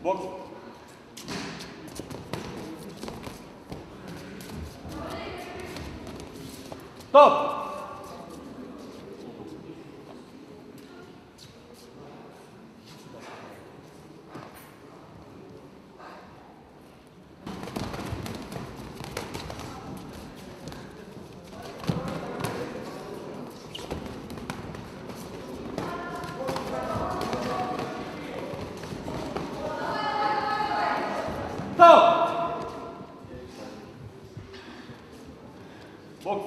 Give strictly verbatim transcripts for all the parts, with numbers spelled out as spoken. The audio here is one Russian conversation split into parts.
Бокс. Стоп! Стоп! Бокс.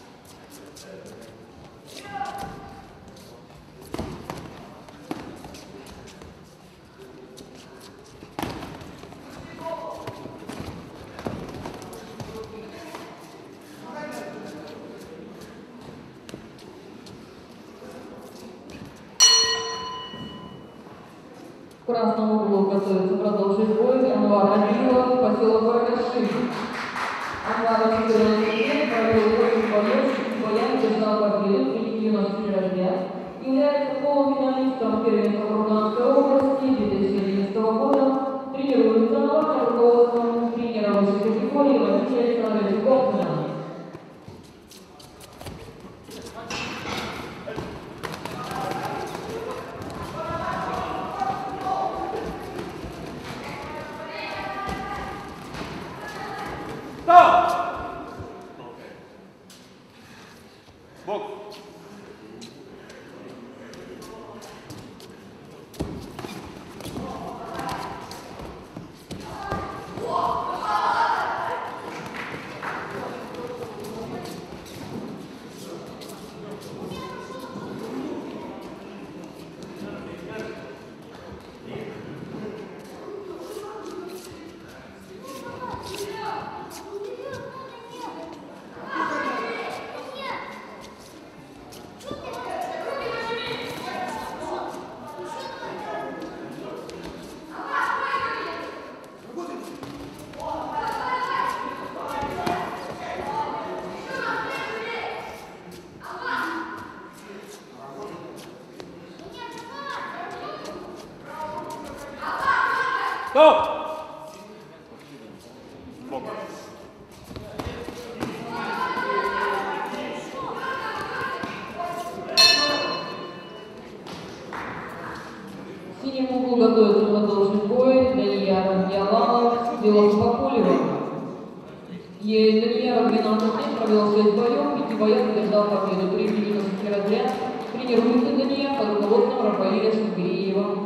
В красном углу готовится продолжить бой Анвар Адилов, поселок Баргаши. Анвар четырнадцать лет, провел восемь боев, шесть боях, держал победу, при девяноста четыре лет. Является полуфиналистом первенства Курганской области две тысячи одиннадцатого года. Тренируется на руководством тренера высшей категории Василия Александровича Коптина. Стоп! Бокс. Стоп! Бокс. В синем углу готовится продолжить бой Данияр Ялалов с Белым Бакулевым. Данияр двенадцать лет, провел шесть боев, в пяти боях одержал победу. Третий юношеский разряд. Тренируется Данияр под руководством Рафаэля Шангриева.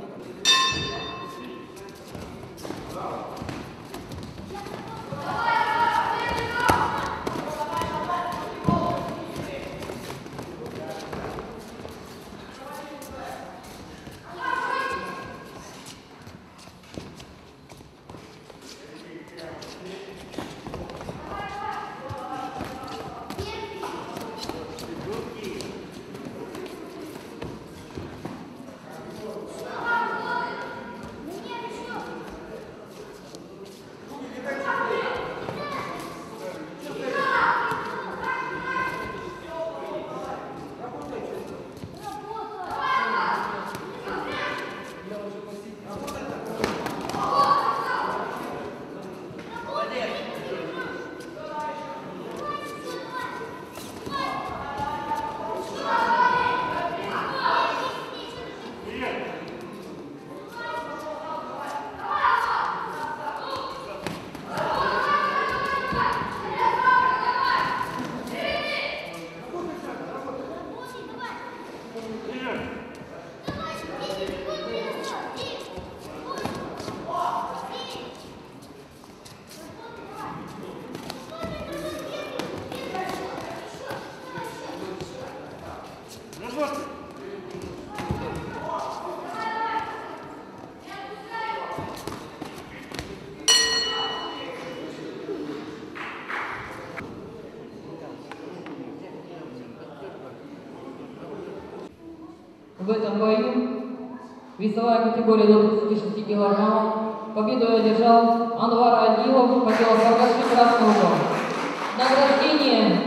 В этом бою весовая категория до тридцати шести килограммов. Победу одержал Анвар Адилов, поселок Баргаши, красный угол. Награждение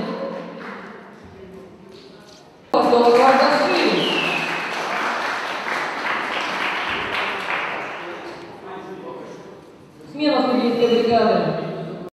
поселок Баргаши. третьей бригады.